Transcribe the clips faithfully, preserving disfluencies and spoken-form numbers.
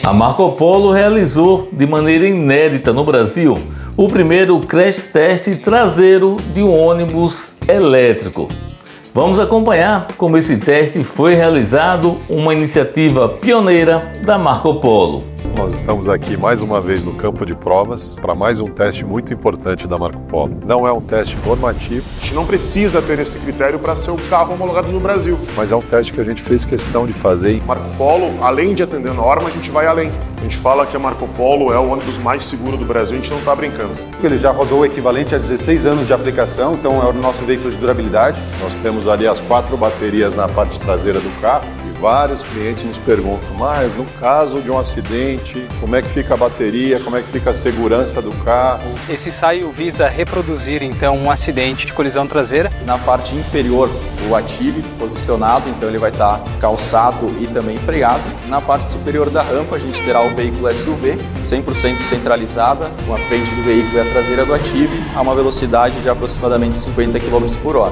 A Marco Polo realizou de maneira inédita no Brasil o primeiro crash test traseiro de um ônibus elétrico. Vamos acompanhar como esse teste foi realizado, uma iniciativa pioneira da Marco Polo. Nós estamos aqui mais uma vez no campo de provas para mais um teste muito importante da Marco Polo. Não é um teste normativo. A gente não precisa ter esse critério para ser o carro homologado no Brasil. Mas é um teste que a gente fez questão de fazer. Marco Polo, além de atender a norma, a gente vai além. A gente fala que a Marco Polo é o ônibus mais seguro do Brasil, a gente não está brincando. Ele já rodou o equivalente a dezesseis anos de aplicação, então é o nosso veículo de durabilidade. Nós temos ali as quatro baterias na parte traseira do carro. Vários clientes nos perguntam, mas no caso de um acidente, como é que fica a bateria, como é que fica a segurança do carro? Esse ensaio visa reproduzir então um acidente de colisão traseira. Na parte inferior, o Attive posicionado, então ele vai estar calçado e também freado. Na parte superior da rampa, a gente terá o veículo S U V, cem por cento centralizada, com a frente do veículo e a traseira do Attive, a uma velocidade de aproximadamente cinquenta quilômetros por hora.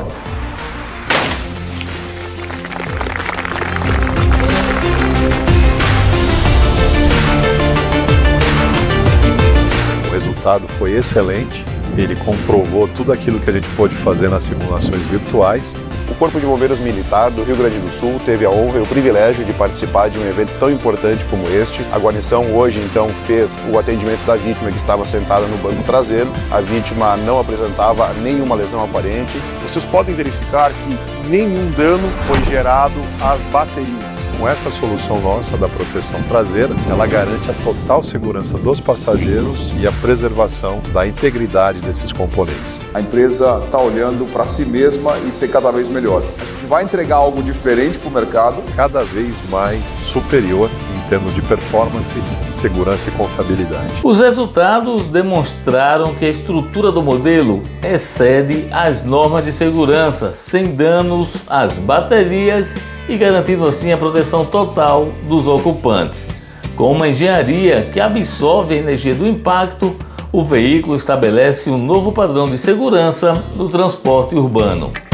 O resultado foi excelente, ele comprovou tudo aquilo que a gente pôde fazer nas simulações virtuais. O Corpo de Bombeiros Militar do Rio Grande do Sul teve a honra e o privilégio de participar de um evento tão importante como este. A guarnição hoje então fez o atendimento da vítima que estava sentada no banco traseiro. A vítima não apresentava nenhuma lesão aparente. Vocês podem verificar que nenhum dano foi gerado às baterias. Com essa solução nossa da proteção traseira, ela garante a total segurança dos passageiros e a preservação da integridade desses componentes. A empresa está olhando para si mesma e ser cada vez melhor. A gente vai entregar algo diferente para o mercado. Cada vez mais superior em termos de performance, segurança e confiabilidade. Os resultados demonstraram que a estrutura do modelo excede as normas de segurança, sem danos às baterias e garantindo assim a proteção total dos ocupantes. Com uma engenharia que absorve a energia do impacto, o veículo estabelece um novo padrão de segurança no transporte urbano.